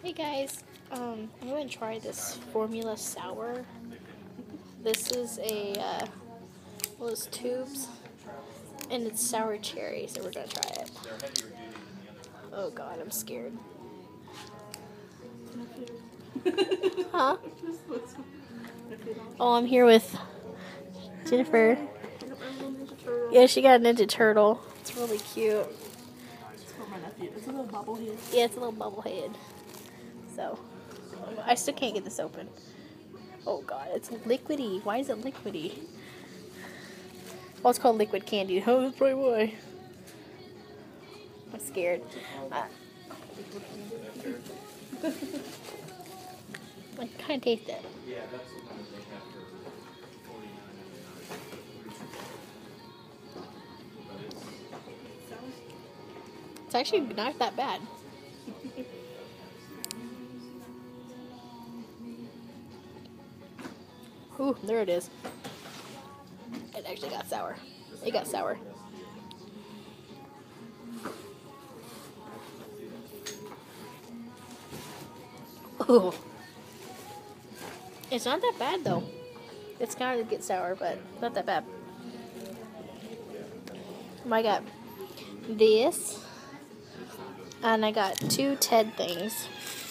Hey guys, I'm gonna try this Formula Sour. This is those tubes, and it's sour cherry, so we're gonna try it. Oh god, I'm scared. Huh? Oh, I'm here with Jennifer. Yeah, she got a Ninja Turtle. It's really cute. It's for my nephew. It's a little bobblehead. Yeah, it's a little bobblehead. So, I still can't get this open. Oh god, it's liquidy. Why is it liquidy? Well, it's called liquid candy. Oh, that's probably why. I'm scared. I kind of taste it. It's actually not that bad. Ooh, there it is. It actually got sour. It got sour. Ooh. It's not that bad though. It's kind of get sour, but not that bad. I got this, and I got 2 Ted things.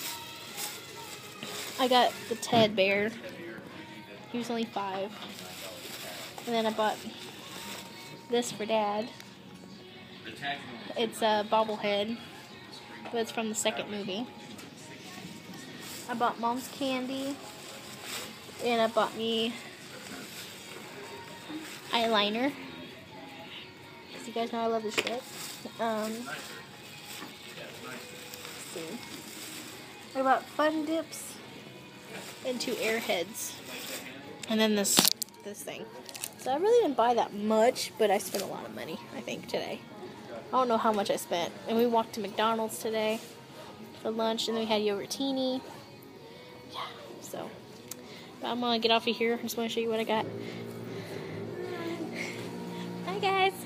I got the Ted bear. He was only 5. And then I bought this for Dad. It's a bobblehead, but it's from the second movie. I bought Mom's candy, and I bought me eyeliner. Cause you guys know I love this shit. Let's see. I bought Fun Dips and 2 Airheads, and then this thing. So I really didn't buy that much, but I spent a lot of money, I think, today. I don't know how much I spent. And we walked to McDonald's today for lunch, and then we had Yogurtini. Yeah, so. But I'm gonna get off of here. I just want to show you what I got. Bye, guys.